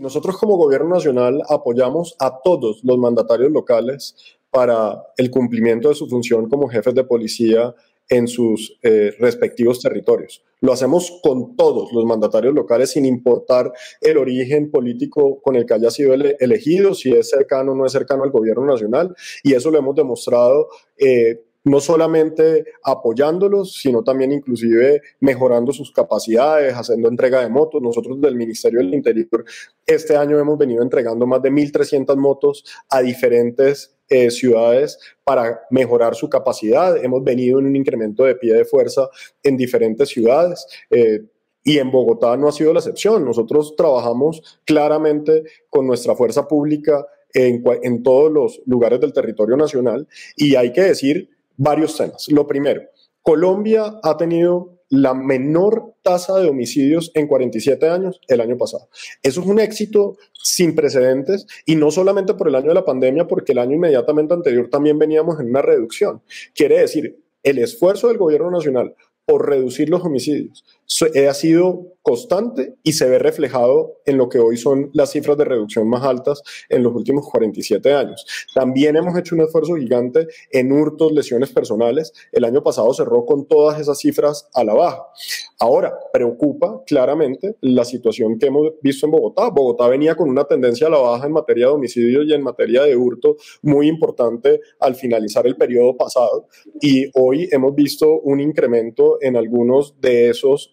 Nosotros como Gobierno Nacional apoyamos a todos los mandatarios locales para el cumplimiento de su función como jefes de policía en sus respectivos territorios. Lo hacemos con todos los mandatarios locales sin importar el origen político con el que haya sido elegido, si es cercano o no es cercano al Gobierno Nacional, y eso lo hemos demostrado no solamente apoyándolos, sino también inclusive mejorando sus capacidades, haciendo entrega de motos. Nosotros del Ministerio del Interior este año hemos venido entregando más de 1.300 motos a diferentes ciudades para mejorar su capacidad. Hemos venido en un incremento de pie de fuerza en diferentes ciudades. Y en Bogotá no ha sido la excepción. Nosotros trabajamos claramente con nuestra fuerza pública en todos los lugares del territorio nacional, y hay que decir varios temas. Lo primero, Colombia ha tenido la menor tasa de homicidios en 47 años el año pasado. Eso es un éxito sin precedentes, y no solamente por el año de la pandemia, porque el año inmediatamente anterior también veníamos en una reducción. Quiere decir, el esfuerzo del Gobierno Nacional por reducir los homicidios ha sido constante y se ve reflejado en lo que hoy son las cifras de reducción más altas en los últimos 47 años. También hemos hecho un esfuerzo gigante en hurtos, lesiones personales. El año pasado cerró con todas esas cifras a la baja. Ahora, preocupa claramente la situación que hemos visto en Bogotá. Bogotá venía con una tendencia a la baja en materia de homicidios y en materia de hurto muy importante al finalizar el periodo pasado, y hoy hemos visto un incremento en algunos de esos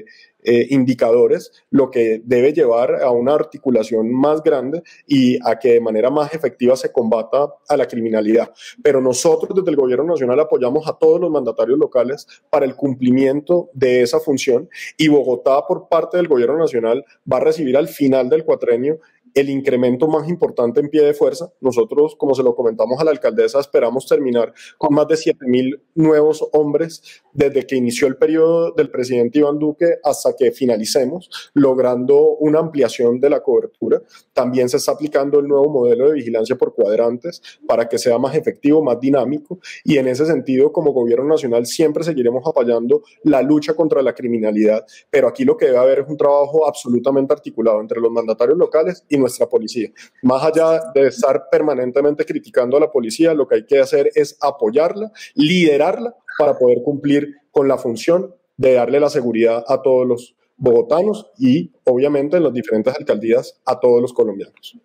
indicadores, lo que debe llevar a una articulación más grande y a que de manera más efectiva se combata a la criminalidad. Pero nosotros desde el Gobierno Nacional apoyamos a todos los mandatarios locales para el cumplimiento de esa función, y Bogotá, por parte del Gobierno Nacional, va a recibir al final del cuatrenio el incremento más importante en pie de fuerza. Nosotros, como se lo comentamos a la alcaldesa, esperamos terminar con más de 7.000 nuevos hombres desde que inició el periodo del presidente Iván Duque hasta que finalicemos, logrando una ampliación de la cobertura. También se está aplicando el nuevo modelo de vigilancia por cuadrantes para que sea más efectivo, más dinámico, y en ese sentido, como Gobierno Nacional, siempre seguiremos apoyando la lucha contra la criminalidad, pero aquí lo que debe haber es un trabajo absolutamente articulado entre los mandatarios locales y nuestra policía. Más allá de estar permanentemente criticando a la policía, lo que hay que hacer es apoyarla, liderarla para poder cumplir con la función de darle la seguridad a todos los bogotanos y, obviamente, en las diferentes alcaldías a todos los colombianos.